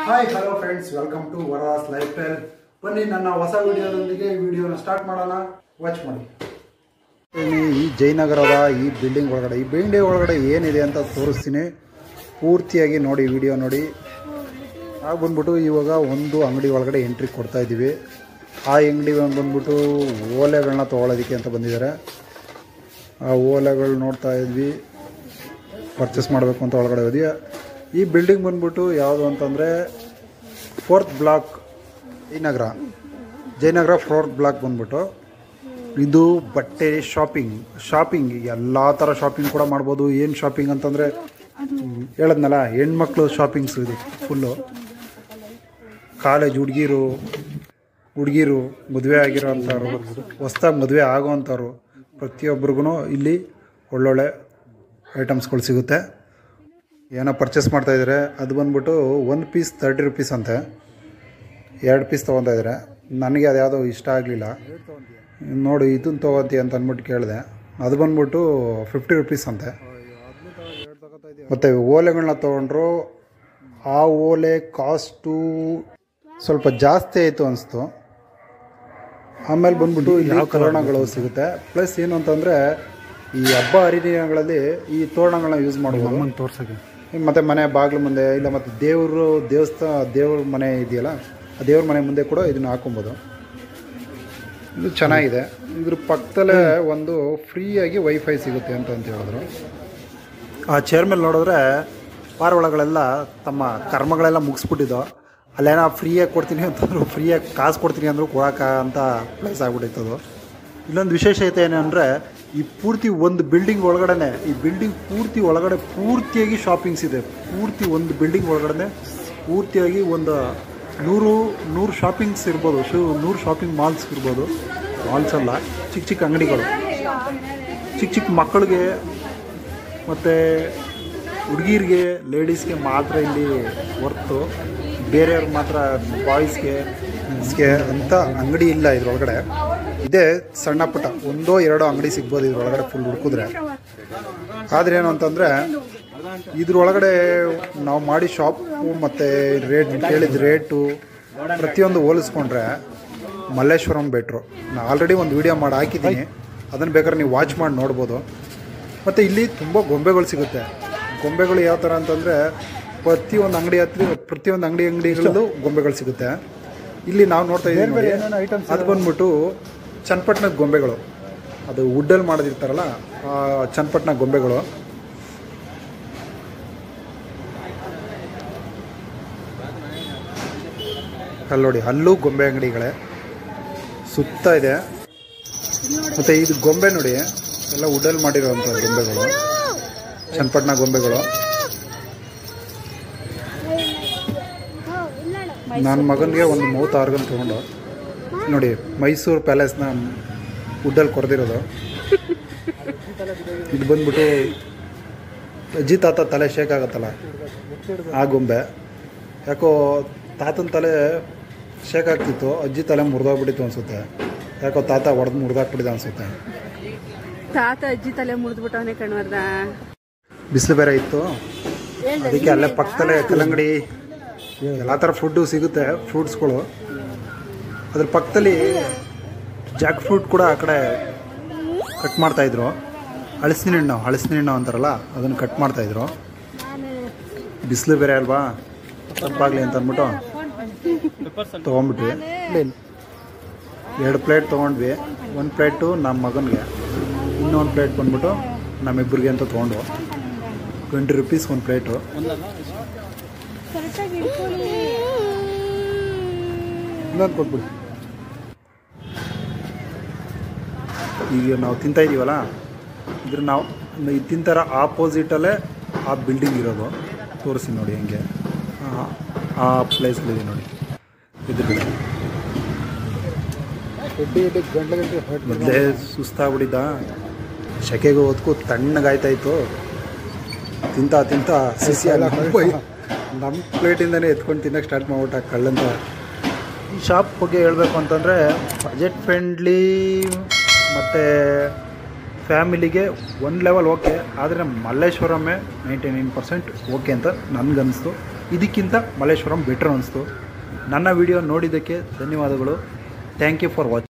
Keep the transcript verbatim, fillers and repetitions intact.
Hi hello friends, welcome to Varada's lifestyle. ಬನ್ನಿ ನನ್ನ ಹೊಸ ವಿಡಿಯೋದೊಂದಿಗೆ ಈ ವಿಡಿಯೋನ ಸ್ಟಾರ್ಟ್ ಮಾಡೋಣ. ವಾಚ್ ಮಾಡಿ. ಈ ಜಯನಗರದ ಈ ಬಿಲ್ಡಿಂಗ್ ಒಳಗಡೆ ಈ ಬಿಲ್ಡಿಂಗ್ ಒಳಗಡೆ ಏನಿದೆ ಅಂತ ತೋರಿಸ್ತೀನಿ. ಪೂರ್ತಿಯಾಗಿ ನೋಡಿ, ವಿಡಿಯೋ ನೋಡಿ. ಆಗ ಬಂದ್ಬಿಟ್ಟು ಇವಾಗ ಒಂದು ಅಂಗಡಿ ಒಳಗಡೆ ಎಂಟ್ರಿ ಕೊಡ್ತಾ ಇದ್ದೀವಿ. ಆ ಅಂಗಡಿ ಬಂದ್ಬಿಟ್ಟು ಓಲೆಗಳನ್ನ ತೊಗೊಳೋದಕ್ಕೆ ಅಂತ ಬಂದಿದ್ದಾರೆ. ಆ ಓಲೆಗಳು ನೋಡ್ತಾ ಇದ್ವಿ, ಪರ್ಚೇಸ್ ಮಾಡಬೇಕು ಅಂತ ಒಳಗಡೆ ಹೋದ್ವಿ. ಈ ಬಿಲ್ಡಿಂಗ್ ಬಂದ್ಬಿಟ್ಟು ಯಾವುದು ಅಂತಂದರೆ fourth block Jayanagar Jayanagar fourth block ಬಂದ್ಬಿಟ್ಟು ಇದು ಬಟ್ಟೆ ಶಾಪಿಂಗ್ ಶಾಪಿಂಗ್ ಎಲ್ಲ ಥರ ಶಾಪಿಂಗ್ ಕೂಡ ಮಾಡ್ಬೋದು. ಏನು ಶಾಪಿಂಗ್ ಅಂತಂದರೆ ಹೇಳದ್ನಲ್ಲ, ಹೆಣ್ಮಕ್ಳು ಶಾಪಿಂಗ್ಸು ಇದು ಫುಲ್ಲು. ಕಾಲೇಜ್ ಹುಡುಗಿರು ಹುಡುಗಿರು ಮದುವೆ ಆಗಿರೋ ಅಂಥವ್ರು, ಹೊಸ್ದಾಗಿ ಮದುವೆ ಆಗೋ ಅಂಥವ್ರು ಪ್ರತಿಯೊಬ್ಬರಿಗೂ ಇಲ್ಲಿ ಒಳ್ಳೊಳ್ಳೆ ಐಟಮ್ಸ್ಗಳು ಸಿಗುತ್ತೆ. ಏನೋ ಪರ್ಚೇಸ್ ಮಾಡ್ತಾಯಿದ್ದಾರೆ. ಅದು ಬಂದ್ಬಿಟ್ಟು ಒಂದು ಪೀಸ್ ತರ್ಟಿ ರುಪೀಸ್ ಅಂತೆ. ಎರಡು ಪೀಸ್ ತೊಗೊತಾ ಇದ್ದಾರೆ. ನನಗೆ ಅದು ಯಾವುದೋ ಇಷ್ಟ ಆಗಲಿಲ್ಲ. ನೋಡಿ ಇದನ್ನು ತೊಗೊತಿ ಅಂತ ಅಂದ್ಬಿಟ್ಟು ಕೇಳಿದೆ. ಅದು ಬಂದ್ಬಿಟ್ಟು ಫಿಫ್ಟಿ ರುಪೀಸ್ ಅಂತೆ. ಮತ್ತು ಓಲೆಗಳನ್ನ ತೊಗೊಂಡ್ರು. ಆ ಓಲೆ ಕಾಸ್ಟು ಸ್ವಲ್ಪ ಜಾಸ್ತಿ ಆಯಿತು ಅನಿಸ್ತು. ಆಮೇಲೆ ಬಂದ್ಬಿಟ್ಟು ಇಲ್ಲಿ ತೋರಣಗಳು ಸಿಗುತ್ತೆ. ಪ್ಲಸ್ ಏನು ಅಂತಂದರೆ ಈ ಹಬ್ಬ ಹರಿದಿನಗಳಲ್ಲಿ ಈ ತೋರಣಗಳನ್ನ ಯೂಸ್ ಮಾಡ್ಬೋದು ತೋರ್ಸೋಕ್ಕೆ. ಮತ್ತು ಮನೆ ಬಾಗಿಲು ಮುಂದೆ ಇಲ್ಲ, ಮತ್ತು ದೇವರು ದೇವಸ್ಥಾನ ದೇವ್ರ ಮನೆ ಇದೆಯಲ್ಲ, ಆ ದೇವ್ರ ಮನೆ ಮುಂದೆ ಕೂಡ ಇದನ್ನು ಹಾಕೊಬೋದು. ಇದು ಚೆನ್ನಾಗಿದೆ. ಇದ್ರ ಪಕ್ಕದಲ್ಲೇ ಒಂದು ಫ್ರೀಯಾಗಿ ವೈಫೈ ಸಿಗುತ್ತೆ ಅಂತ ಅಂತ ಹೇಳಿದ್ರು. ಆ ಚೇರ್ ಮೇಲೆ ನೋಡಿದ್ರೆ ಪಾರ ಒಳಗಳೆಲ್ಲ ತಮ್ಮ ಕರ್ಮಗಳೆಲ್ಲ ಮುಗಿಸ್ಬಿಟ್ಟಿದ್ದೋ. ಅಲ್ಲೇನೋ ಫ್ರೀಯಾಗಿ ಕೊಡ್ತೀನಿ ಅಂತಂದ್ರು, ಫ್ರೀಯಾಗಿ ಕಾಸು ಕೊಡ್ತೀನಿ ಅಂದರೂ ಕೊಡೋಕ ಅಂತ ಪ್ಲೇಸ್ ಆಗಿಬಿಟ್ಟಿತ್ತದು. ಇಲ್ಲೊಂದು ವಿಶೇಷತೆ ಏನಂದರೆ, ಈ ಪೂರ್ತಿ ಒಂದು ಬಿಲ್ಡಿಂಗ್ ಒಳಗಡೆ ಈ ಬಿಲ್ಡಿಂಗ್ ಪೂರ್ತಿ ಒಳಗಡೆ ಪೂರ್ತಿಯಾಗಿ ಶಾಪಿಂಗ್ಸ್ ಇದೆ. ಪೂರ್ತಿ ಒಂದು ಬಿಲ್ಡಿಂಗ್ ಒಳಗಡೆ ಪೂರ್ತಿಯಾಗಿ ಒಂದು ನೂರು ನೂರು ಶಾಪಿಂಗ್ಸ್ ಇರ್ಬೋದು. ಶೂ ನೂರು ಶಾಪಿಂಗ್ ಮಾಲ್ಸ್ ಇರ್ಬೋದು. ಮಾಲ್ಸ್ ಅಲ್ಲ, ಚಿಕ್ಕ ಚಿಕ್ಕ ಅಂಗಡಿಗಳು. ಚಿಕ್ಕ ಚಿಕ್ಕ ಮಕ್ಕಳಿಗೆ ಮತ್ತು ಹುಡುಗಿರಿಗೆ ಲೇಡೀಸ್ಗೆ ಮಾತ್ರ ಇಲ್ಲಿ ಹೊರ್ತು ಬೇರೆಯವ್ರಿಗೆ ಮಾತ್ರ ಬಾಯ್ಸ್ಗೆ ಗೆ ಅಂತ ಅಂಗಡಿ ಇಲ್ಲ ಇದ್ರೊಳಗಡೆ. ಇದೇ ಸಣ್ಣ ಪುಟ್ಟ ಒಂದೋ ಎರಡೋ ಅಂಗಡಿ ಸಿಗ್ಬೋದು ಇದ್ರೊಳಗಡೆ ಫುಲ್ ಹುಡುಕಿದ್ರೆ. ಆದರೆ ಏನು ಅಂತಂದರೆ ಇದ್ರೊಳಗಡೆ ನಾವು ಮಾಡಿ ಶಾಪು ಮತ್ತು ರೇಟ್ ಕೇಳಿದ ರೇಟು ಪ್ರತಿಯೊಂದು ಹೋಲಿಸ್ಕೊಂಡ್ರೆ ಮಲ್ಲೇಶ್ವರಂ ಬೆಟ್ರು. ನಾನು ಆಲ್ರೆಡಿ ಒಂದು ವೀಡಿಯೋ ಮಾಡಿ ಹಾಕಿದ್ದೀನಿ, ಅದನ್ನು ಬೇಕಾದ್ರೆ ನೀವು ವಾಚ್ ಮಾಡಿ ನೋಡ್ಬೋದು. ಮತ್ತು ಇಲ್ಲಿ ತುಂಬ ಗೊಂಬೆಗಳು ಸಿಗುತ್ತೆ. ಗೊಂಬೆಗಳು ಯಾವ ಥರ ಅಂತಂದರೆ ಪ್ರತಿಯೊಂದು ಅಂಗಡಿ ಹತ್ರ ಪ್ರತಿಯೊಂದು ಅಂಗಡಿ ಅಂಗಡಿಗಳಲ್ಲೂ ಗೊಂಬೆಗಳು ಸಿಗುತ್ತೆ. ಇಲ್ಲಿ ನಾವು ನೋಡ್ತಾ ಇದ್ದೀವಿ, ಅದು ಬಂದ್ಬಿಟ್ಟು ಚನ್ನಪಟ್ಟಣದ ಗೊಂಬೆಗಳು. ಅದು ವುಡ್ಡಲ್ಲಿ ಮಾಡೋದಿರ್ತಾರಲ್ಲ, ಆ ಚನ್ನಪಟ್ಟಣ ಗೊಂಬೆಗಳು. ಅಲ್ಲಿ ನೋಡಿ, ಅಲ್ಲೂ ಗೊಂಬೆ ಅಂಗಡಿಗಳೇ ಸುತ್ತ ಇದೆ. ಮತ್ತು ಇದು ಗೊಂಬೆ ನೋಡಿ, ಎಲ್ಲ ವುಡ್ಡಲ್ಲಿ ಮಾಡಿರೋವಂಥ ಗೊಂಬೆಗಳು, ಚನ್ನಪಟ್ಟಣ ಗೊಂಬೆಗಳು. ನನ್ನ ಮಗನಿಗೆ ಒಂದು ಮೌತ್ ಆರ್ಗನ್ ತೊಗೊಂಡು ನೋಡಿ, ಮೈಸೂರು ಪ್ಯಾಲೇಸ್ನ ವುಡ್ಡಲ್ಲಿ ಕೊರೆದಿರೋದು. ಇದು ಬಂದ್ಬಿಟ್ಟು ಅಜ್ಜಿ ತಾತ ತಲೆ ಶೇಕ್ ಆಗುತ್ತಲ್ಲ, ಆ ಗೊಂಬೆ. ಯಾಕೋ ತಾತನ ತಲೆ ಶೇಕ್ ಆಗ್ತಿತ್ತು, ಅಜ್ಜಿ ತಲೆ ಮುರಿದೋಗ್ಬಿಟ್ಟಿತ್ತು ಅನಿಸುತ್ತೆ. ಯಾಕೋ ತಾತ ಹೊಡೆದು ಮುರಿದಾಕ್ಬಿಟ್ಟಿದೆ ಅನಿಸುತ್ತೆ. ತಾತ ಅಜ್ಜಿ ತಲೆ ಮುರಿದ್ಬಿಟ್ಟವನೇ ಕಣ್ವರ್ದ. ಬಿಸಿಲು ಬೇರೆ ಇತ್ತು, ಅದಕ್ಕೆ ಅಲ್ಲೇ ಪಕ್ಕದಲ್ಲೇ ಕಲ್ಲಂಗಡಿ ಎಲ್ಲ ಥರ ಫುಡ್ಡು ಸಿಗುತ್ತೆ, ಫ್ರೂಟ್ಸ್ಗಳು. ಅದ್ರ ಪಕ್ಕದಲ್ಲಿ ಜಾಕ್ ಫ್ರೂಟ್ ಕೂಡ ಆ ಕಡೆ ಕಟ್ ಮಾಡ್ತಾಯಿದ್ರು. ಹಳಸಿನ ಹಣ್ಣು ಹಳಸಿನ ಹಣ್ಣು ಅಂತಾರಲ್ಲ, ಅದನ್ನು ಕಟ್ ಮಾಡ್ತಾಯಿದ್ರು. ಬಿಸಿಲು ಬೇರೆ ಅಲ್ವಾ, ತಪ್ಪಾಗಲಿ ಅಂತ ಅಂದ್ಬಿಟ್ಟು ತೊಗೊಂಡ್ಬಿಟ್ವಿ. ಎರಡು ಪ್ಲೇಟ್ ತೊಗೊಂಡ್ವಿ. ಒಂದು ಪ್ಲೇಟು ನಮ್ಮ ಮಗನಿಗೆ, ಇನ್ನೊಂದು ಪ್ಲೇಟ್ ಬಂದ್ಬಿಟ್ಟು ನಮ್ಮಿಬ್ಬರಿಗೆ ಅಂತ ತೊಗೊಂಡು. ಟ್ವೆಂಟಿ ರುಪೀಸ್ ಒಂದು ಪ್ಲೇಟು. ಇನ್ನೊಂದು ಕೊಟ್ಬಿಡಿ. ಈಗ ನಾವು ತಿಂತಾ ಇದ್ದೀವಲ್ಲ, ಇದ್ರ ನಾವು ಇದು ತಿಂತಾರ ಆಪೋಸಿಟಲ್ಲೇ ಆ ಬಿಲ್ಡಿಂಗ್ ಇರೋದು. ತೋರಿಸಿ ನೋಡಿ ಹೆಂಗೆ ಆ ಪ್ಲೇಸ್ಗಳಿದೆ ನೋಡಿ. ಇದ್ರ ಮೊದಲೇ ಸುಸ್ತಾಗ್ಬಿಟ್ಟಿದ್ದ, ಸೆಕೆಗೆ ಹೊತ್ಕು ತಣ್ಣಗಾಯ್ತಾಯಿತ್ತು. ತಿಂತ ತಿಂತ ಸಿಸಿ ಎಲ್ಲ ನಮ್ಮ ಪ್ಲೇಟಿಂದನೇ ಎತ್ಕೊಂಡು ತಿನ್ನೋಕ್ಕೆ ಸ್ಟಾರ್ಟ್ ಮಾಡ್ಬಿಟ್ಟ ಕಳ್ಳಂತ. ಈ ಶಾಪ್ ಬಗ್ಗೆ ಹೇಳಬೇಕು ಅಂತಂದರೆ ಬಜೆಟ್ ಫ್ರೆಂಡ್ಲಿ ಮತ್ತು ಫ್ಯಾಮಿಲಿಗೆ ಒಂದು ಲೆವೆಲ್ ಓಕೆ. ಆದರೆ ಮಲ್ಲೇಶ್ವರಮೇ ನೈಂಟಿ ನೈನ್ ಪರ್ಸೆಂಟ್ ಓಕೆ ಅಂತ ನನಗನ್ನಿಸ್ತು. ಇದಕ್ಕಿಂತ ಮಲ್ಲೇಶ್ವರಂ ಬೆಟ್ರ್ ಅನಿಸ್ತು. ನನ್ನ ವಿಡಿಯೋ ನೋಡಿದ್ದಕ್ಕೆ ಧನ್ಯವಾದಗಳು. Thank you for watching.